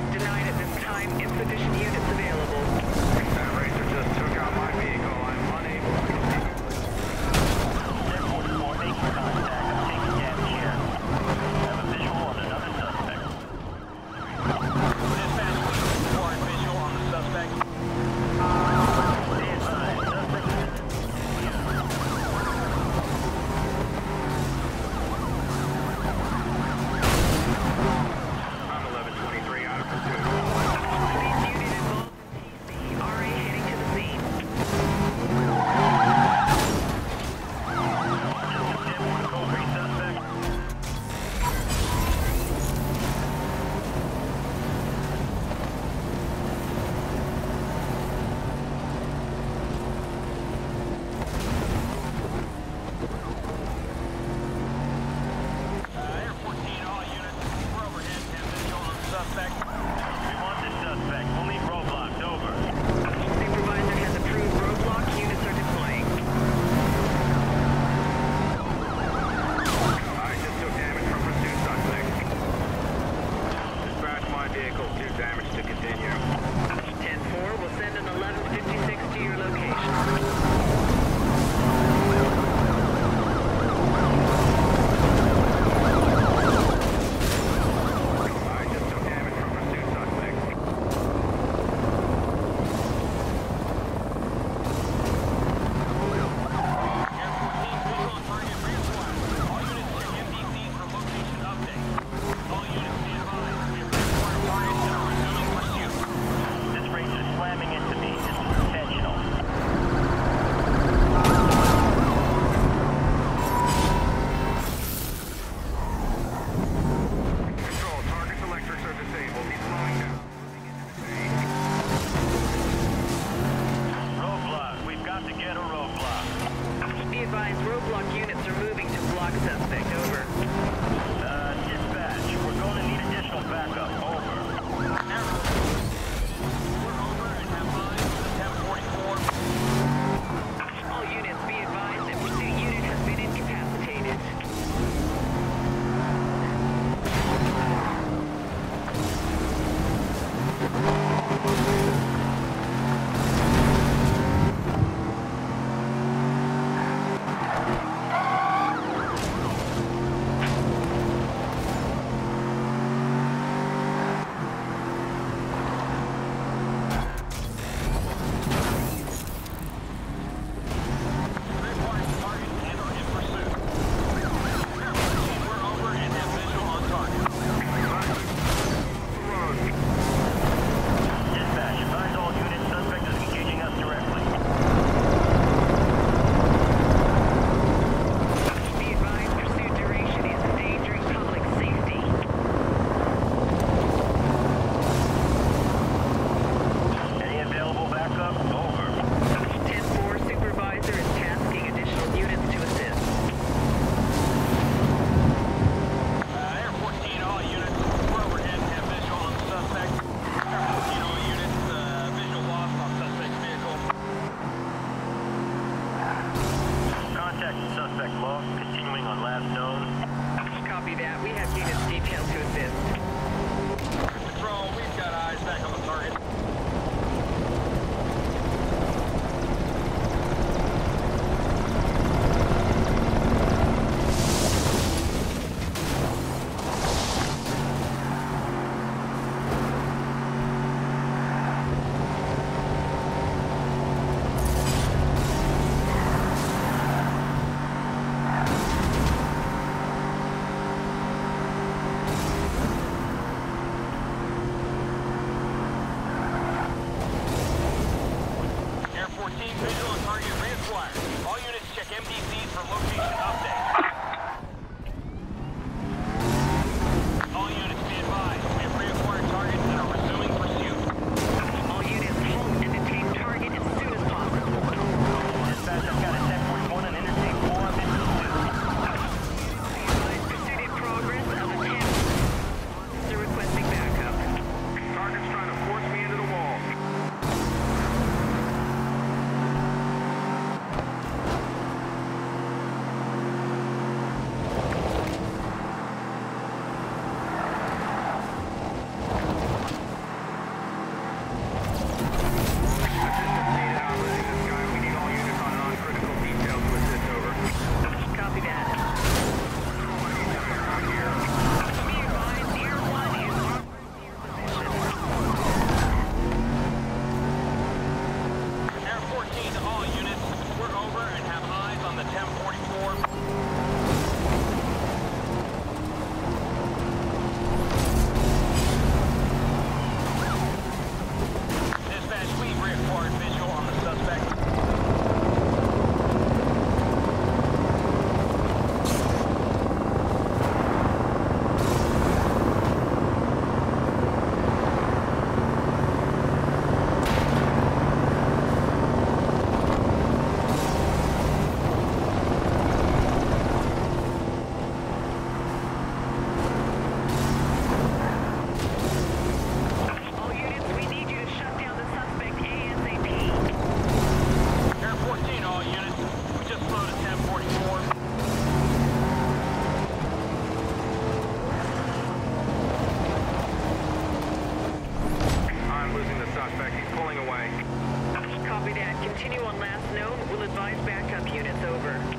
Denied at this time. Insufficient units available. That racer just took out my vehicle. I'm unable to continue. 1044, making contact. I'm taking damage here. I have a visual on another suspect. Dispatch, report visual on the suspect. Stand by. Suspect is I'm 1123 out of pursuit. Police unit involved in TC. RA heading to the scene. Air 14, all units. We're overhead. Have visual on the suspect. We want this suspect. We'll need roadblocks. Over. Supervisor has approved roadblock. Units are deploying. I just took damage from pursuit suspect. Dispatch my vehicle. Do damage to continue. 10-4 will send an 1156 to your location. I just took damage from pursuit suspect. Air 14, visual on target reacquired. All units check MDCs for location update. All units stand by. We have reacquired targets and are resuming pursuit. This racer is slamming into me. This is intentional. Control, target's electrics are disabled. He's slowing down. Roadblock. We've got to get a roadblock. Be advised, roadblock units are moving to block suspect. Over. Dispatch. We're going to need additional backup. Over. We're over and have line 1044. All units be advised that pursuit unit has been incapacitated. Required target and are in pursuit. Air 14, we're over and have visual on target. Dispatch, advise all units suspect is engaging us directly. Be advised, pursuit duration is endangering public safety. Any available backup? Over. 10-4 supervisor is tasking additional units to assist. Air 14, all units. We're overhead and have visual on the suspect. Air 14, all units. Visual loss on suspect's vehicle. Contact suspect lost. Continuing on last known. Copy that. We have units detailed to assist. Patrol, we've got eyes back on the target. Air 14, visual on target reacquired. All units check MDCs for location update. All units be advised. We have reacquired targets and are resuming pursuit. All units halt and detain target as soon as possible. Dispatch, I've got a 1041 on Interstate 4. I'm in pursuit. Be advised, pursuit in progress of a 10. Officer requesting backup. Target's trying to force me into the wall. continue on last known. We'll advise backup units. Over.